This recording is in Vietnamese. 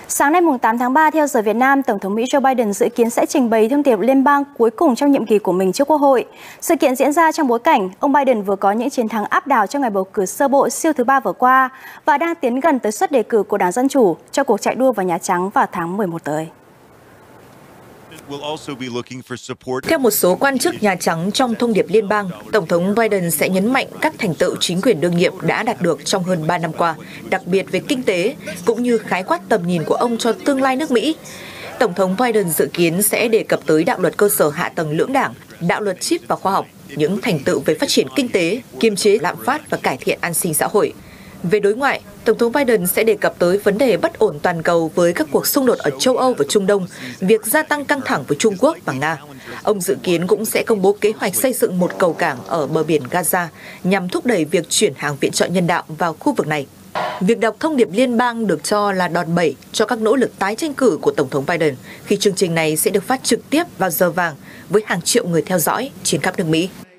Sáng nay 8 tháng 3 theo giờ Việt Nam, Tổng thống Mỹ Joe Biden dự kiến sẽ trình bày thông điệp liên bang cuối cùng trong nhiệm kỳ của mình trước Quốc hội. Sự kiện diễn ra trong bối cảnh ông Biden vừa có những chiến thắng áp đảo trong ngày bầu cử sơ bộ siêu thứ 3 vừa qua và đang tiến gần tới suất đề cử của Đảng Dân Chủ cho cuộc chạy đua vào Nhà Trắng vào tháng 11 tới. Theo một số quan chức Nhà Trắng trong thông điệp liên bang, Tổng thống Biden sẽ nhấn mạnh các thành tựu chính quyền đương nhiệm đã đạt được trong hơn 3 năm qua, đặc biệt về kinh tế, cũng như khái quát tầm nhìn của ông cho tương lai nước Mỹ. Tổng thống Biden dự kiến sẽ đề cập tới đạo luật cơ sở hạ tầng lưỡng đảng, đạo luật chip và khoa học, những thành tựu về phát triển kinh tế, kiềm chế lạm phát và cải thiện an sinh xã hội. Về đối ngoại, Tổng thống Biden sẽ đề cập tới vấn đề bất ổn toàn cầu với các cuộc xung đột ở châu Âu và Trung Đông, việc gia tăng căng thẳng với Trung Quốc và Nga. Ông dự kiến cũng sẽ công bố kế hoạch xây dựng một cầu cảng ở bờ biển Gaza nhằm thúc đẩy việc chuyển hàng viện trợ nhân đạo vào khu vực này. Việc đọc thông điệp liên bang được cho là đòn bẩy cho các nỗ lực tái tranh cử của Tổng thống Biden khi chương trình này sẽ được phát trực tiếp vào giờ vàng với hàng triệu người theo dõi trên khắp nước Mỹ.